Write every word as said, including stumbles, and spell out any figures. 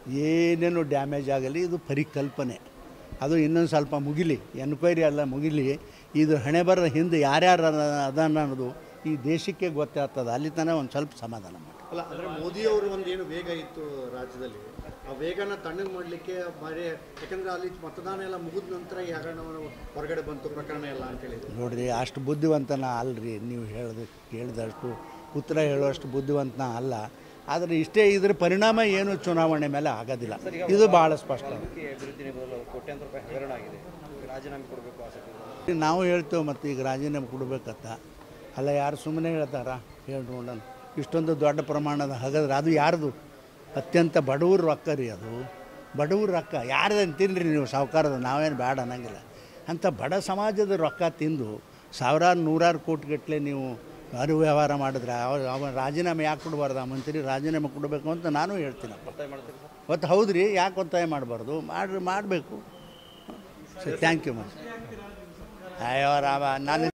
ಏನೇನು ಡ್ಯಾಮೇಜ್ ಆಗಲಿ, ಇದು ಪರಿಕಲ್ಪನೆ. ಅದು ಇನ್ನೊಂದು ಸ್ವಲ್ಪ ಮುಗಿಲಿ, ಎನ್ಕ್ವೈರಿ ಎಲ್ಲ ಮುಗಿಲಿ. ಇದು ಹಣೆ ಬರೋ ಹಿಂದೆ ಯಾರ್ಯಾರು ಅದ ಅನ್ನೋದು ಈ ದೇಶಕ್ಕೆ ಗೊತ್ತಾಗ್ತದೆ. ಅಲ್ಲಿ ತನಕ ಒಂದು ಸ್ವಲ್ಪ ಸಮಾಧಾನ ಮಾಡಿ. ಅಲ್ಲ, ಅಂದರೆ ಮೋದಿಯವರು ಒಂದು ಏನು ವೇಗ ಇತ್ತು ರಾಜ್ಯದಲ್ಲಿ, ಆ ವೇಗನ ತಣ್ಣಗೆ ಮಾಡಲಿಕ್ಕೆ ಬರೀ, ಯಾಕಂದರೆ ಅಲ್ಲಿ ಮತದಾನ ಎಲ್ಲ ಮುಗಿದ ನಂತರ ಈ ಹಗರಣ ಹೊರಗಡೆ ಬಂತು ಪ್ರಕರಣ ಎಲ್ಲ ಅಂತೇಳಿದ್ರು. ನೋಡಿರಿ, ಅಷ್ಟು ಬುದ್ಧಿವಂತನ ಅಲ್ರಿ ನೀವು ಹೇಳೋದು ಕೇಳಿದಷ್ಟು ಉತ್ತರ ಹೇಳುವಷ್ಟು ಬುದ್ಧಿವಂತನ ಅಲ್ಲ. ಆದರೆ ಇಷ್ಟೇ, ಇದರ ಪರಿಣಾಮ ಏನು ಚುನಾವಣೆ ಮೇಲೆ ಆಗೋದಿಲ್ಲ. ಇದು ಭಾಳ ಸ್ಪಷ್ಟ. ನಾವು ಹೇಳ್ತೇವೆ ಮತ್ತು ಈಗ ರಾಜೀನಾಮೆ ಕೊಡಬೇಕಂತ. ಅಲ್ಲ, ಯಾರು ಸುಮ್ಮನೆ ಹೇಳ್ತಾರ? ಹೇಳಿ ನೋಡೋಣ. ಇಷ್ಟೊಂದು ದೊಡ್ಡ ಪ್ರಮಾಣದ ಹಗದ್ರೆ ಅದು ಯಾರ್ದು? ಅತ್ಯಂತ ಬಡವ್ರ ರೊಕ್ಕ ರೀ ಅದು. ಬಡವ್ರ ರೊಕ್ಕ ಯಾರ್ದನ್ನು ತಿನ್ನಿರಿ ನೀವು, ಸಾವುಕಾರದ ನಾವೇನು ಬೇಡ ಅನ್ನಂಗಿಲ್ಲ. ಅಂಥ ಬಡ ಸಮಾಜದ ರೊಕ್ಕ ತಿಂದು ಸಾವಿರಾರು ನೂರಾರು ಕೋಟಿಗಟ್ಟಲೆ ನೀವು ಅರು ವ್ಯವಹಾರ ಮಾಡಿದ್ರೆ ಅವ ರಾಜೀನಾಮೆ ಯಾಕೆ ಕೊಡಬಾರ್ದು? ಆ ಮಂತ್ರಿ ರಾಜೀನಾಮೆ ಕೊಡಬೇಕು ಅಂತ ನಾನು ಹೇಳ್ತೀನಪ್ಪ. ಮತ್ತು ಹೌದು ರೀ, ಯಾಕೆ ಒತ್ತಾಯ ಮಾಡಬಾರ್ದು? ಮಾಡ್ರಿ, ಮಾಡಬೇಕು. ಸರಿ, ಥ್ಯಾಂಕ್ ಯು. ಮಚ್ ಅಯ್ಯೋ ರಾಮ, ನಾನು